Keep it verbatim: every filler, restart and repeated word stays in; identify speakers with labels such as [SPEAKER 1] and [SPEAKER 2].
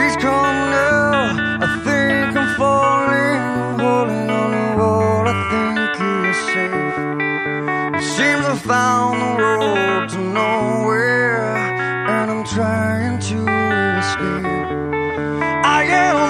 [SPEAKER 1] Please come now, I think I'm falling. Holding on to what I think is safe. It seems I found the road to nowhere, and I'm trying to escape. I get